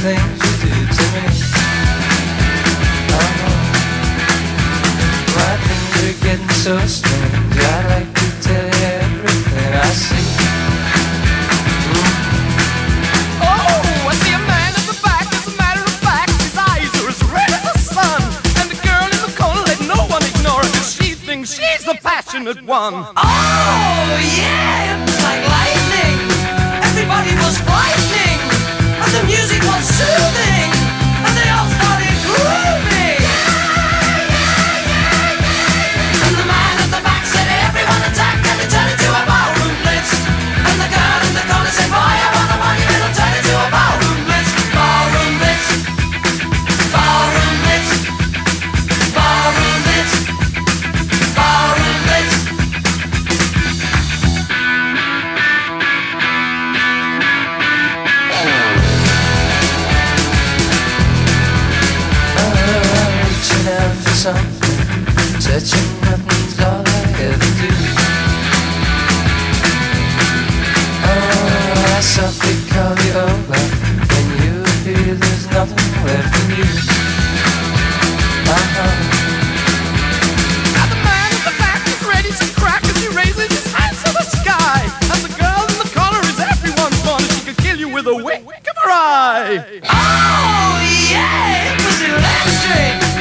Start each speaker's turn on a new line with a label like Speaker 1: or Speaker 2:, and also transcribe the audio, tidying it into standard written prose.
Speaker 1: things you do to me. My things are getting so strange. I'd like to tell you everything I see.
Speaker 2: Oh, I see a man at the back. As a matter of fact, his eyes are as red as the sun. And the girl in the corner, let no one ignore her, 'cause she thinks she's the passionate one.
Speaker 3: Oh, yeah, it was like lightning. Everybody was frightening, and the music was soothing, and they all started grooving. And the man at the back said, everyone attack, and it turned into a ballroom blitz. And the girl in the corner said, boy, I want a money, it'll turn into a ballroom blitz. Ballroom blitz. Ballroom blitz. Ballroom blitz. Ballroom blitz.
Speaker 1: Reaching out for something, touching nothing's all I ever do. Oh, I softly call you over when you feel there's nothing left in you.
Speaker 2: Now the man at the back is ready to crack as he raises his hands to the sky. And the girl in the corner is everyone's corner. She could kill you with a wink of her eye.
Speaker 3: Oh, yeah, it was electric.